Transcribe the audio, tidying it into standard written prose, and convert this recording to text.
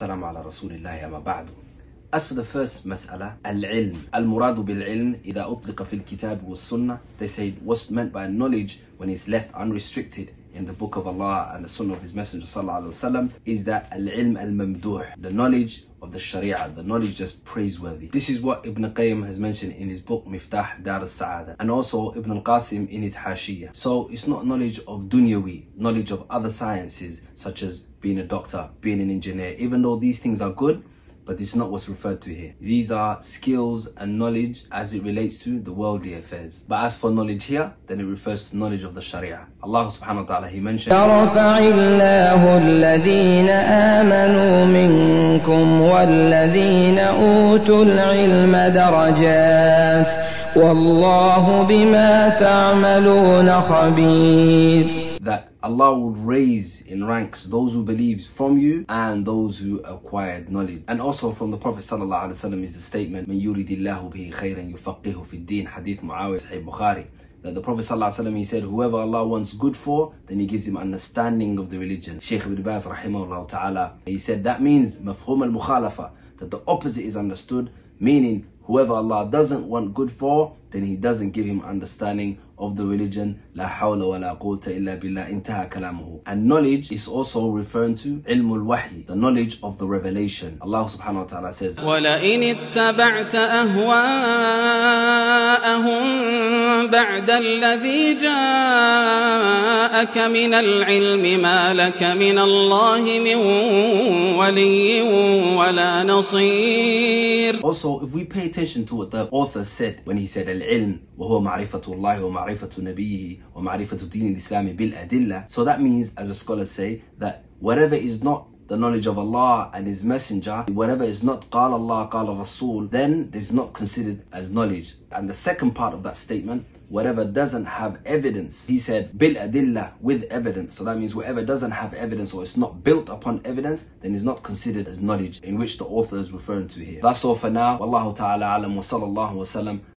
السلام على رسول الله أما بعد. As for the first mas'ala, al-ilm, al-muradu bil-ilm, إذا أطلق في الكتاب والسنة, they say what's meant by knowledge when it's left unrestricted in the book of Allah and the sunnah of His Messenger sallallahu alaihi wasallam is that al-ilm al-mamduh, the knowledge of the Sharia, the knowledge just praiseworthy. This is what Ibn Qayyim has mentioned in his book Miftah Dar al-Sa'ada, and also Ibn al-Qasim in his Hashiyah. So it's not knowledge of dunyawi, knowledge of other sciences such as being a doctor, being an engineer, even though these things are good, but this is not what's referred to here. These are skills and knowledge as it relates to the worldly affairs. But as for knowledge here, then it refers to knowledge of the Sharia. Allah subhanahu wa ta'ala, He mentioned, يَرْفَعِ اللَّهُ الَّذِينَ آمَنُوا مِنكُمْ وَالَّذِينَ أُوتُوا الْعِلْمَ دَرَجَاتٍ وَاللَّهُ بِمَا تَعْمَلُونَ خَبِيرٌ. that Allah would raise in ranks those who believe from you and those who acquired knowledge. And also from the Prophet sallallahu alaihi wasallam is the statement, "Man yuridillahu bihi khayran yufaqihu fi din," Hadith Muawiyah, Sahih Bukhari. That the Prophet sallallahu alaihi wasallam, he said, whoever Allah wants good for, then He gives him understanding of the religion. Shaykh Ibn Baz rahimahullah ta'ala, he said that means mafhum al-mukhalafa, that the opposite is understood, meaning whoever Allah doesn't want good for, then He doesn't give him understanding of the religion. La hawla wa la quwwata illa billah, intaha kalamuhu. And knowledge is also referring to ilmul wahi, the knowledge of the revelation. Allah subhanahu wa ta'ala says, وَلَئِنِ اتَّبَعْتَ أَهْوَاءَهُمْ بَعْدَ الَّذِي جَاءَكَ مِنَ الْعِلْمِ مَا لَكَ مِنَ اللَّهِ مِنْ وَلِيٍّ وَلَا نَصِيرٍ. Also, if we pay attention to what the author said when he said al-ilm وهو معرفة الله ومعرفة نبيه ومعرفة دين الإسلام بالأدلة, so that means, as the scholars say, that whatever is not the knowledge of Allah and His Messenger, whatever is not قال الله قال Rasul, then it is not considered as knowledge. And the second part of that statement, whatever doesn't have evidence, he said bil adillah, with evidence. So that means whatever doesn't have evidence or it's not built upon evidence, then is not considered as knowledge, in which the author is referring to here. That's all for now. Wallahu ta'ala alam wa sallallahu wa sallam